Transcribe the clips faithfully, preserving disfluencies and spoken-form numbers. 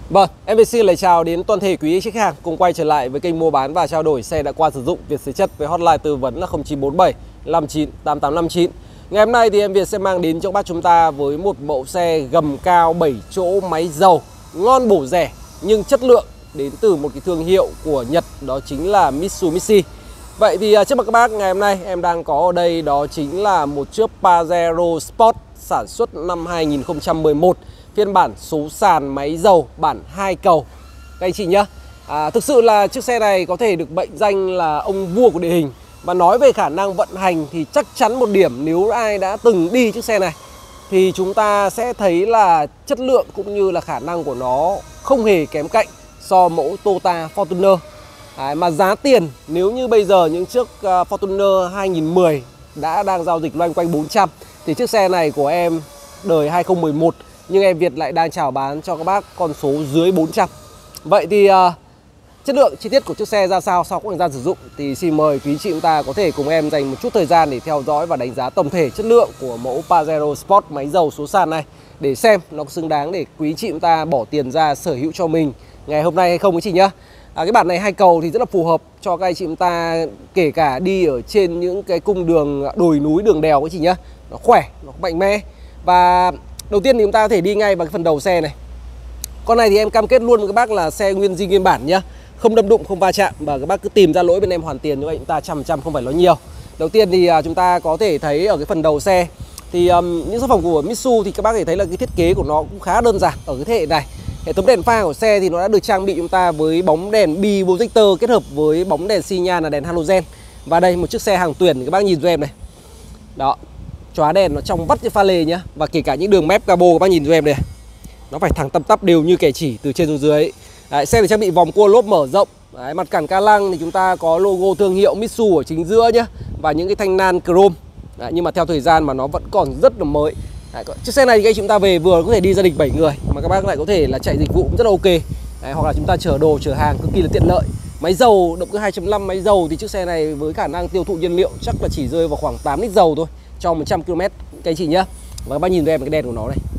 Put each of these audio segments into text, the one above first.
Vâng, em vê xin lời chào đến toàn thể quý khách hàng cùng quay trở lại với kênh mua bán và trao đổi xe đã qua sử dụng Việt Sới Chất với hotline tư vấn là không chín bốn bảy năm chín tám tám năm chín. Ngày hôm nay thì em Việt sẽ mang đến cho các bác chúng ta với một mẫu xe gầm cao bảy chỗ máy dầu ngon bổ rẻ nhưng chất lượng đến từ một cái thương hiệu của Nhật, đó chính là Mitsubishi. Vậy thì trước mặt các bác ngày hôm nay em đang có ở đây đó chính là một chiếc Pajero Sport sản xuất năm hai nghìn không trăm mười một, phiên bản số sàn máy dầu bản hai cầu các anh chị nhé. à, Thực sự là chiếc xe này có thể được mệnh danh là ông vua của địa hình. Và nói về khả năng vận hành thì chắc chắn một điểm, nếu ai đã từng đi chiếc xe này thì chúng ta sẽ thấy là chất lượng cũng như là khả năng của nó không hề kém cạnh so mẫu Toyota Fortuner. à, Mà giá tiền nếu như bây giờ những chiếc uh, Fortuner hai nghìn mười đã đang giao dịch loanh quanh bốn trăm, thì chiếc xe này của em đời hai không một một nhưng em Việt lại đang chào bán cho các bác con số dưới bốn trăm. Vậy thì uh, chất lượng chi tiết của chiếc xe ra sao sau quãng thời gian sử dụng thì xin mời quý chị chúng ta có thể cùng em dành một chút thời gian để theo dõi và đánh giá tổng thể chất lượng của mẫu Pajero Sport máy dầu số sàn này, để xem nó có xứng đáng để quý chị chúng ta bỏ tiền ra sở hữu cho mình ngày hôm nay hay không quý chị nhá. À, cái bản này hai cầu thì rất là phù hợp cho các anh chị chúng ta, kể cả đi ở trên những cái cung đường đồi núi đường đèo quý chị nhá. Nó khỏe, nó mạnh mẽ. Và đầu tiên thì chúng ta có thể đi ngay vào cái phần đầu xe này. Con này thì em cam kết luôn với các bác là xe nguyên zin nguyên bản nhá, không đâm đụng, không va chạm, và các bác cứ tìm ra lỗi bên em hoàn tiền, như vậy chúng ta trăm phần trăm không phải nói nhiều. Đầu tiên thì chúng ta có thể thấy ở cái phần đầu xe thì um, những sản phẩm của Mitsu thì các bác có thể thấy là cái thiết kế của nó cũng khá đơn giản ở cái thế hệ này. Hệ thống đèn pha của xe thì nó đã được trang bị chúng ta với bóng đèn bi projector kết hợp với bóng đèn xi nhan là đèn halogen. Và đây một chiếc xe hàng tuyển, các bác nhìn cho em này. Đó, chóa đèn nó trong vắt cái pha lê nhá, và kể cả những đường mép cabo các bác nhìn cho em đây, nó phải thẳng tăm tắp đều như kẻ chỉ từ trên xuống dưới. Đấy, xe được trang bị vòng cua lốp mở rộng. Đấy, mặt cản ca lăng thì chúng ta có logo thương hiệu Mitsu ở chính giữa nhá, và những cái thanh nan chrome. Đấy, nhưng mà theo thời gian mà nó vẫn còn rất là mới. Đấy, chiếc xe này thì chúng ta về vừa có thể đi gia đình bảy người, mà các bác lại có thể là chạy dịch vụ cũng rất là ok. Đấy, hoặc là chúng ta chở đồ chở hàng cực kỳ là tiện lợi. Máy dầu động cơ hai chấm năm máy dầu thì chiếc xe này với khả năng tiêu thụ nhiên liệu chắc là chỉ rơi vào khoảng tám lít dầu thôi cho một trăm ki lô mét các anh chị nhá. Và các bác nhìn cho em cái đèn của nó này.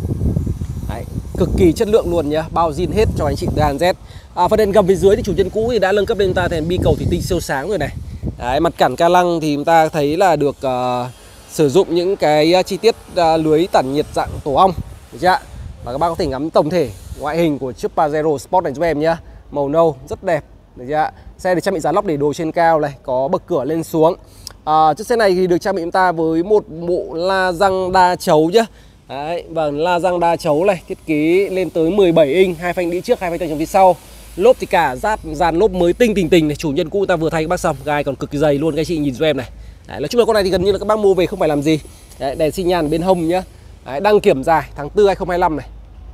Đấy, cực kỳ chất lượng luôn nhá, bao zin hết cho anh chị từ A đến Z. À, phần đèn gầm phía dưới thì chủ nhân cũ thì đã nâng cấp lên chúng ta thành bi cầu thủy tinh siêu sáng rồi này. Đấy, mặt cản ca lăng thì chúng ta thấy là được uh, sử dụng những cái uh, chi tiết uh, lưới tản nhiệt dạng tổ ong, được chưa? Và các bác có thể ngắm tổng thể ngoại hình của chiếc Pajero Sport này cho em nhá, màu nâu rất đẹp, được chưa? Xe được trang bị giá lóc để đồ trên cao này, có bậc cửa lên xuống. À, chiếc xe này thì được trang bị chúng ta với một bộ la răng đa chấu nhá. Đấy, và la răng đa chấu này, thiết kế lên tới mười bảy inch, hai phanh đĩa trước, hai phanh tay trong phía sau. Lốp thì cả dát dàn lốp mới tinh tình tình này, chủ nhân cũ ta vừa thay các bác xong, gai còn cực kỳ dày luôn các chị nhìn cho em này. Đấy, nói chung là con này thì gần như là các bác mua về không phải làm gì. Đấy, đèn xi nhan bên hông nhá. Đấy, đăng kiểm dài tháng tư hai không hai lăm này.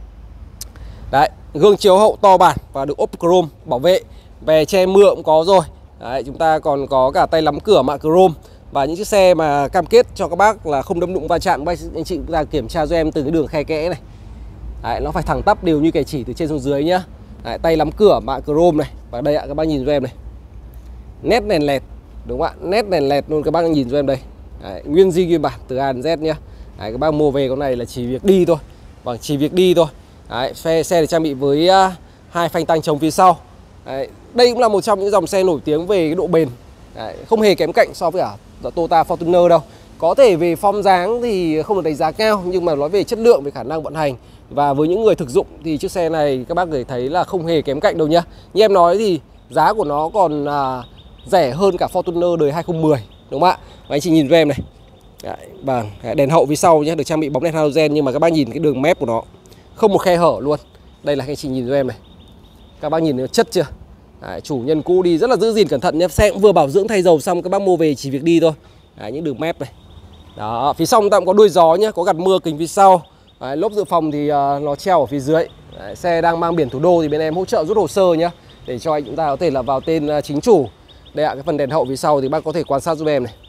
Đấy, gương chiếu hậu to bản và được ốp chrome bảo vệ. Về che mưa cũng có rồi. Đấy, chúng ta còn có cả tay nắm cửa mạ chrome. Và những chiếc xe mà cam kết cho các bác là không đâm đụng va chạm, anh chị cũng ra kiểm tra cho em từ cái đường khe kẽ này. Đấy, nó phải thẳng tắp đều như kẻ chỉ từ trên xuống dưới nhá. Đấy, tay nắm cửa mạ chrome này. Và đây ạ, các bác nhìn cho em này, nét đèn led, đúng không ạ? Nét đèn led luôn, các bác nhìn cho em đây. Đấy, nguyên zin nguyên bản từ A đến Z nhá. Đấy, các bác mua về con này là chỉ việc đi thôi. Vâng, chỉ việc đi thôi. Đấy, xe, xe được trang bị với uh, hai phanh tăng chống phía sau. Đấy, đây cũng là một trong những dòng xe nổi tiếng về cái độ bền. Đấy, không hề kém cạnh so với cả Toyota Fortuner đâu. Có thể về form dáng thì không được đánh giá cao, nhưng mà nói về chất lượng, về khả năng vận hành và với những người thực dụng thì chiếc xe này các bác có thể thấy là không hề kém cạnh đâu nhá. Như em nói thì giá của nó còn à, rẻ hơn cả Fortuner đời hai không một không, đúng không ạ? Và anh chị nhìn cho em này. Đấy, vâng, đèn hậu phía sau nhé, được trang bị bóng đèn halogen, nhưng mà các bác nhìn cái đường mép của nó không một khe hở luôn. Đây là anh chị nhìn cho em này. Các bác nhìn nó chất chưa? Đấy, chủ nhân cũ đi rất là giữ gìn cẩn thận nhé. Xe cũng vừa bảo dưỡng thay dầu xong, các bác mua về chỉ việc đi thôi. Đấy, những đường mép này. Đó, phía sau ta cũng có đuôi gió nhé, có gạt mưa kính phía sau. Đấy, lốp dự phòng thì uh, nó treo ở phía dưới. Đấy, xe đang mang biển thủ đô thì bên em hỗ trợ rút hồ sơ nhé, để cho anh chúng ta có thể là vào tên uh, chính chủ. Đây ạ, cái phần đèn hậu phía sau thì bác có thể quan sát giúp em này.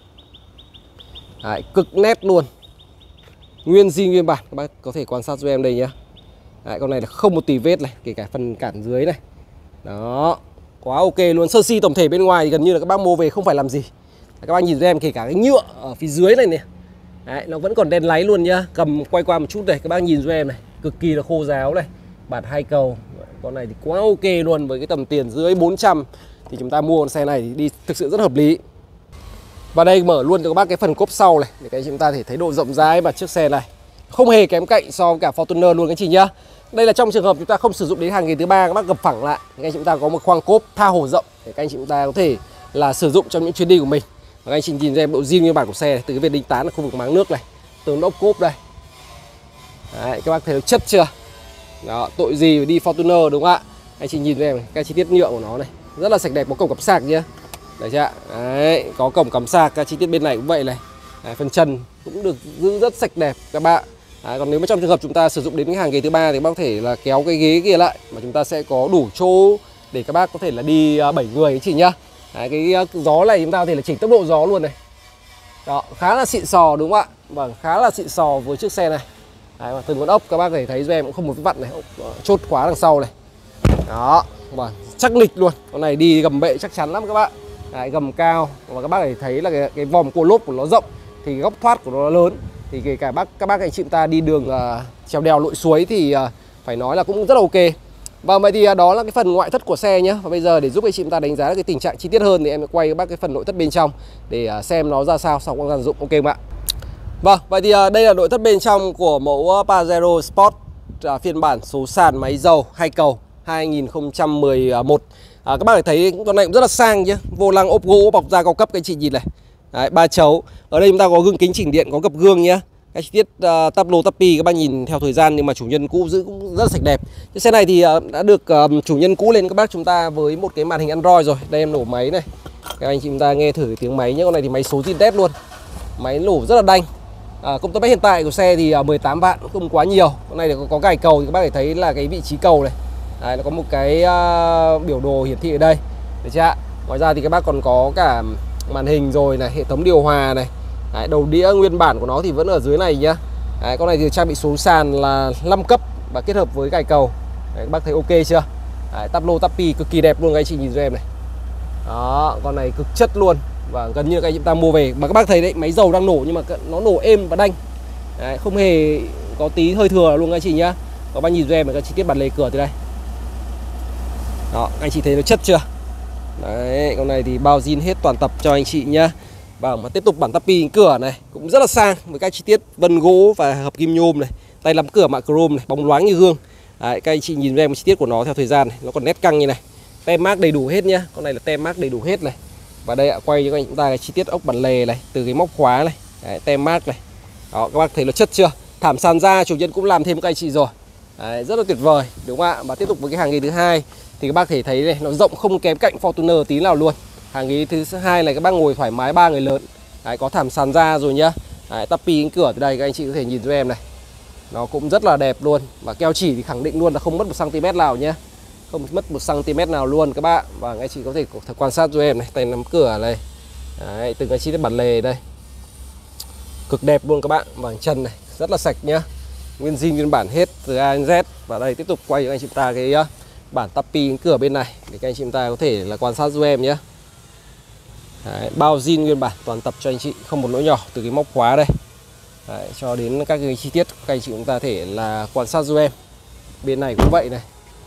Đấy, cực nét luôn, nguyên zin nguyên bản, các bác có thể quan sát giúp em đây nhé. Đấy, con này là không một tì vết này, kể cả phần cản dưới này. Đó, quá ok luôn. Sơ si tổng thể bên ngoài thì gần như là các bác mua về không phải làm gì. Các bác nhìn cho em, kể cả cái nhựa ở phía dưới này nè. Đấy, nó vẫn còn đen láy luôn nhá. Cầm quay qua một chút này, các bác nhìn cho em này, cực kỳ là khô ráo này. Bản hai cầu, Con này thì quá ok luôn, với cái tầm tiền dưới bốn trăm thì chúng ta mua con xe này thì đi thực sự rất hợp lý. Và đây mở luôn cho các bác cái phần cốp sau này để các anh chị chúng ta thể thấy độ rộng rãi và chiếc xe này không hề kém cạnh so với cả Fortuner luôn các anh chị nhá. Đây là trong trường hợp chúng ta không sử dụng đến hàng ghế thứ ba, các bác gập phẳng lại thì các anh chị chúng ta có một khoang cốp tha hồ rộng để các anh chị chúng ta có thể là sử dụng trong những chuyến đi của mình. Và các anh chị nhìn cho em độ zin nguyên bản của xe này, từ cái vết đinh tán ở khu vực máng nước này, từ ốc cốp đây. Đấy, các bác thấy chất chưa? Đó, tội gì phải đi Fortuner đúng không ạ? Anh chị nhìn em cái chi tiết nhựa của nó này, rất là sạch đẹp, có cổng cắm sạc nhá. Đấy chưa? Đấy, có cổng cắm sạc, các chi tiết bên này cũng vậy này. Đấy, phần chân cũng được giữ rất sạch đẹp các bạn. Đấy, còn nếu mà trong trường hợp chúng ta sử dụng đến cái hàng ghế thứ ba thì bác có thể là kéo cái ghế kia lại mà chúng ta sẽ có đủ chỗ để các bác có thể là đi bảy người anh chị nhá. Đấy, cái gió này chúng ta có thể là chỉnh tốc độ gió luôn này. Đó, khá là xịn sò đúng không ạ? Vâng, khá là xịn sò với chiếc xe này. Đấy, và từng con ốc các bác có thể thấy cho em cũng không một cái vặn này, chốt khóa đằng sau này. Đó, vâng, chắc lịch luôn. Con này đi gầm bệ chắc chắn lắm các bạn. Đấy, gầm cao và các bác có thể thấy là cái, cái vòm cua lốp của nó rộng thì góc thoát của nó lớn. Thì kể cả bác các bác anh chị ta đi đường uh, trèo đèo lội suối thì uh, phải nói là cũng rất là ok. Và vậy thì uh, đó là cái phần ngoại thất của xe nhé. Và bây giờ để giúp anh chị ta đánh giá cái tình trạng chi tiết hơn thì em sẽ quay các bác cái phần nội thất bên trong để uh, xem nó ra sao sau khi sử dụng, ok không ạ? Vâng, vậy thì uh, đây là nội thất bên trong của mẫu uh, Pajero Sport uh, phiên bản số sàn máy dầu hai cầu hai nghìn không trăm mười một. À, các bác có thể thấy con này cũng rất là sang nhé. Vô lăng ốp gỗ bọc da cao cấp các anh chị nhìn này. Đấy, ba chấu. Ở đây chúng ta có gương kính chỉnh điện, có gập gương nhé. Cái chi tiết uh, tắp lô tắp pi các bác nhìn theo thời gian nhưng mà chủ nhân cũ giữ cũng rất là sạch đẹp. Chiếc xe này thì uh, đã được uh, chủ nhân cũ lên các bác chúng ta với một cái màn hình Android rồi. Đây em nổ máy này. Các anh chị chúng ta nghe thử tiếng máy nhé. Con này thì máy số zin test luôn. Máy nổ rất là đanh. À, công tắc hiện tại của xe thì uh, mười tám vạn, không quá nhiều. Con này thì có, có cài cầu thì các bác thể thấy là cái vị trí cầu này. Đấy, nó có một cái uh, biểu đồ hiển thị ở đây. Được chưa ạ? Ngoài ra thì các bác còn có cả màn hình rồi này, hệ thống điều hòa này. Đấy, đầu đĩa nguyên bản của nó thì vẫn ở dưới này nhá. Đấy, con này thì trang bị số sàn là năm cấp và kết hợp với cài cầu. Đấy, các bác thấy ok chưa? Đấy, tắp lô tắp pi cực kỳ đẹp luôn các anh chị nhìn cho em này. Đó, con này cực chất luôn và gần như các anh chị ta mua về. Mà các bác thấy đấy, máy dầu đang nổ nhưng mà nó nổ êm và đanh. Đấy, không hề có tí hơi thừa luôn các anh chị nhá. Các bác nhìn cho em các chi tiết bản lề cửa từ đây. Đó, anh chị thấy nó chất chưa? Đấy, con này thì bao zin hết toàn tập cho anh chị nhá. Và mà tiếp tục bản tắp pi cửa này cũng rất là sang với các chi tiết vân gỗ và hợp kim nhôm này, tay nắm cửa mạ chrome này, bóng loáng như gương. Đấy, các anh chị nhìn em chi tiết của nó theo thời gian này, nó còn nét căng như này. Tem mác đầy đủ hết nhá. Con này là tem mác đầy đủ hết này. Và đây ạ, quay cho các anh chúng ta cái chi tiết ốc bản lề này, từ cái móc khóa này, đấy, tem mác này. Đó, các bác thấy nó chất chưa? Thảm sàn da chủ nhân cũng làm thêm các anh chị rồi. Đấy, rất là tuyệt vời đúng không ạ? Và tiếp tục với cái hàng ghế thứ hai thì các bác thể thấy này, nó rộng không kém cạnh Fortuner tí nào luôn. Hàng ghế thứ hai này các bác ngồi thoải mái ba người lớn. Đấy, có thảm sàn da rồi nhá. Đấy, tắp pi cánh cửa từ đây các anh chị có thể nhìn cho em này. Nó cũng rất là đẹp luôn. Và keo chỉ thì khẳng định luôn là không mất một cm nào nhá. Không mất một cm nào luôn các bạn. Và anh chị có thể quan sát cho em này, tay nắm cửa này. Đấy, từng cái chi tiết bản lề đây. Cực đẹp luôn các bạn. Và chân này rất là sạch nhá. Nguyên zin nguyên bản hết từ A đến Z. Và đây tiếp tục quay cho anh chị ta cái bản tắp pi cánh cửa bên này để các anh chị ta có thể là quan sát giúp em nhé. Đấy, bao zin nguyên bản toàn tập cho anh chị, không một lỗ nhỏ từ cái móc khóa đây. Đấy, cho đến các cái chi tiết các anh chị chúng ta thể là quan sát giúp em. Bên này cũng vậy này.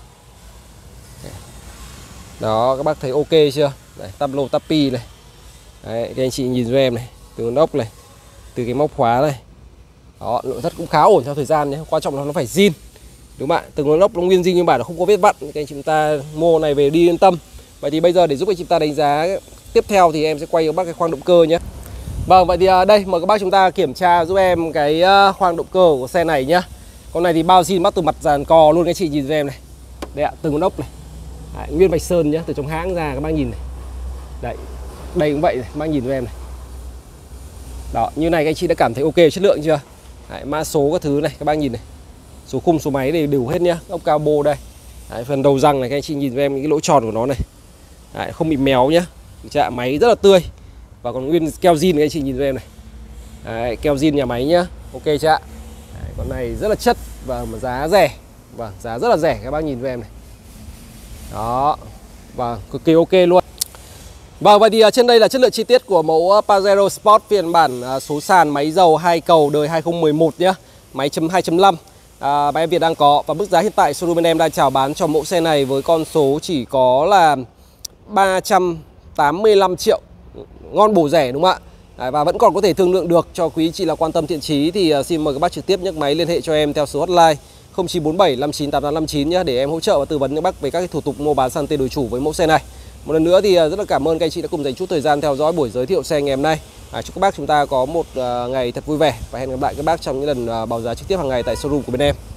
Đó, các bác thấy ok chưa? Đấy, tắp lô tắp pi này. Đấy, các anh chị nhìn giúp em này, từ con ốc này, từ cái móc khóa này. Đó, nội thất cũng khá ổn theo thời gian nhé. Quan trọng là nó phải zin. Đúng không ạ? Từng con ốc nó nguyên zin nhưng mà nó không có vết vặn. Các anh chị chúng ta mua này về đi yên tâm. Vậy thì bây giờ để giúp anh chị ta đánh giá tiếp theo thì em sẽ quay cho bác cái khoang động cơ nhé. Vâng, vậy thì đây mời các bác chúng ta kiểm tra giúp em cái khoang động cơ của xe này nhá. Con này thì bao zin bắt từ mặt dàn cò luôn các anh chị nhìn giúp em này. Đây ạ, từng con ốc này. Đấy, nguyên vạch sơn nhá, từ trong hãng ra các bác nhìn này. Đấy, đây cũng vậy này, các bác nhìn giúp em này. Đó, như này các anh chị đã cảm thấy ok chất lượng chưa? Đấy, mã số các thứ này các bác nhìn này. Số khung số máy đều đủ hết nhá. Ốc cao bô đây. Đấy, phần đầu răng này các anh chị nhìn cho em những cái lỗ tròn của nó này. Đấy, không bị méo nhá. Chạm máy rất là tươi. Và còn nguyên keo zin các anh chị nhìn cho em này. Đấy, keo zin nhà máy nhá. Ok chưa ạ? Đấy, con này rất là chất và mà giá rẻ. Vâng, giá rất là rẻ các bác nhìn cho em này. Đó. Và cực kỳ ok luôn. Vâng, vậy thì trên đây là chất lượng chi tiết của mẫu Pajero Sport phiên bản số sàn máy dầu hai cầu đời hai không một một nhá. Máy chấm hai chấm năm. à, mà em Việt đang có. Và mức giá hiện tại showroom bên em đang chào bán cho mẫu xe này với con số chỉ có là ba trăm tám mươi lăm triệu. Ngon bổ rẻ đúng không ạ? Đấy, và vẫn còn có thể thương lượng được. Cho quý chị là quan tâm thiện chí thì uh, xin mời các bác trực tiếp nhấc máy liên hệ cho em theo số hotline không chín bốn bảy năm chín tám tám năm chín nhé, để em hỗ trợ và tư vấn các bác về các cái thủ tục mua bán sang tên đổi chủ với mẫu xe này. Một lần nữa thì uh, rất là cảm ơn các anh chị đã cùng dành chút thời gian theo dõi buổi giới thiệu xe ngày hôm nay. À, chúc các bác chúng ta có một uh, ngày thật vui vẻ và hẹn gặp lại các bác trong những lần uh, báo giá trực tiếp hàng ngày tại showroom của bên em.